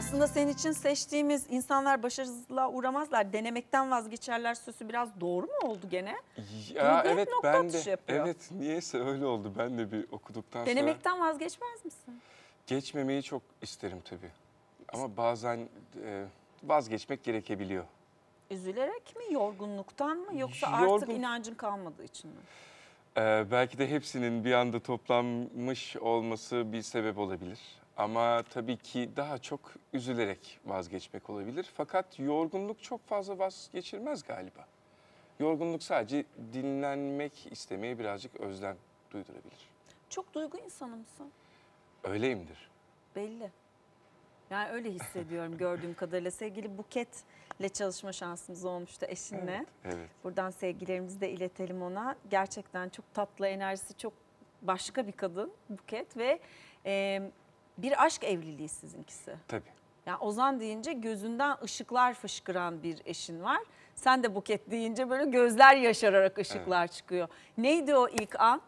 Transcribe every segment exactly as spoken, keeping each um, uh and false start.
Aslında senin için seçtiğimiz insanlar başarısızlığa uğramazlar, denemekten vazgeçerler sözü biraz doğru mu oldu gene? Ya Duygu hep evet nokta ben atışı de yapıyor. evet niyeyse öyle oldu. Ben de bir okuduktan sonra Denemekten vazgeçmez misin? geçmemeyi çok isterim tabii. Ama bazen e, vazgeçmek gerekebiliyor. Üzülerek mi, yorgunluktan mı, yoksa Yorgun. artık inancın kalmadığı için mi? Ee, belki de hepsinin bir anda toplanmış olması bir sebep olabilir. Ama tabii ki daha çok üzülerek vazgeçmek olabilir. Fakat yorgunluk çok fazla vazgeçilmez galiba. Yorgunluk sadece dinlenmek istemeye birazcık özlem duydurabilir. Çok duygu insanı mısın? Öyleyimdir. Belli. Yani öyle hissediyorum gördüğüm kadarıyla. Sevgili Buket'le çalışma şansımız olmuştu, eşinle. Evet, evet. Buradan sevgilerimizi de iletelim ona. Gerçekten çok tatlı, enerjisi çok başka bir kadın Buket ve e, bir aşk evliliği sizinkisi. Tabii. Yani Ozan deyince gözünden ışıklar fışkıran bir eşin var. Sen de Buket deyince böyle gözler yaşararak ışıklar evet. çıkıyor. Neydi o ilk an?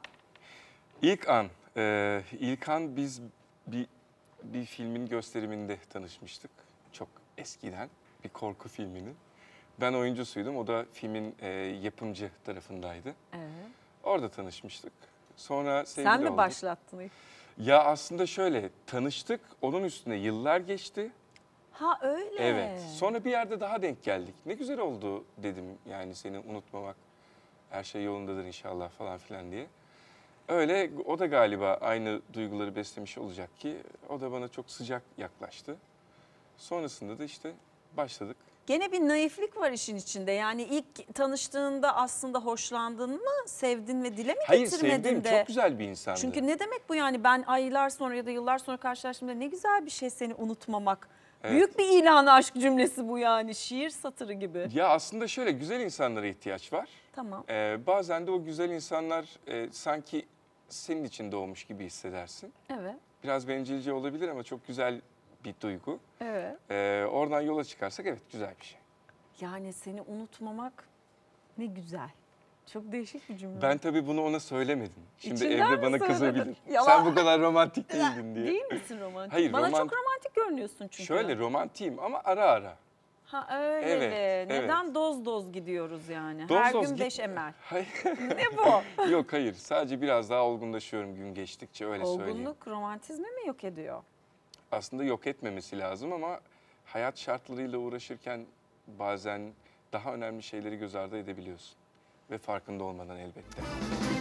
İlk an, e, ilk an biz bir bir filmin gösteriminde tanışmıştık. Çok eskiden bir korku filminin. Ben oyuncusuydum, o da filmin e, yapımcı tarafındaydı. Evet. Orada tanışmıştık. Sonra sevgili Sen mi olduk. başlattın? Ya aslında şöyle, tanıştık, onun üstüne yıllar geçti. Ha öyle. Evet, sonra bir yerde daha denk geldik. Ne güzel oldu dedim yani seni unutmamak. Her şey yolundadır inşallah falan filan diye. Öyle, o da galiba aynı duyguları beslemiş olacak ki o da bana çok sıcak yaklaştı. Sonrasında da işte başladık. Gene bir naiflik var işin içinde. Yani ilk tanıştığında aslında hoşlandın mı, sevdin ve dile mi Hayır, getirmedin sevdiğim de? çok güzel bir insandı. Çünkü ne demek bu yani, ben aylar sonra ya da yıllar sonra karşılaştığımda ne güzel bir şey seni unutmamak. Evet. Büyük bir ilan aşk cümlesi bu yani, şiir satırı gibi. Ya aslında şöyle, güzel insanlara ihtiyaç var. Tamam. Ee, bazen de o güzel insanlar e, sanki senin için doğmuş gibi hissedersin. Evet. Biraz bencilce olabilir ama çok güzel bir duygu. Evet. Ee, oradan yola çıkarsak evet güzel bir şey. Yani seni unutmamak ne güzel. Çok değişik bir cümle. Ben tabii bunu ona söylemedim. Şimdi İçinden evde bana söyledin? kızabilir. Yalan. Sen bu kadar romantik değildin diye. Değil misin romantik? Hayır, Bana romant... çok romantik görünüyorsun çünkü. Şöyle romantiyim ama ara ara. Ha öyle. Evet, Neden evet. doz doz gidiyoruz yani? Doz Her doz gün git... beş emel. Hayır. Ne bu? Yok hayır. Sadece biraz daha olgunlaşıyorum gün geçtikçe, öyle söyleyeyim. Olgunluk romantizmi mi yok ediyor? Aslında yok etmemesi lazım ama hayat şartlarıyla uğraşırken bazen daha önemli şeyleri göz ardı edebiliyorsun. Ve farkında olmadan elbette.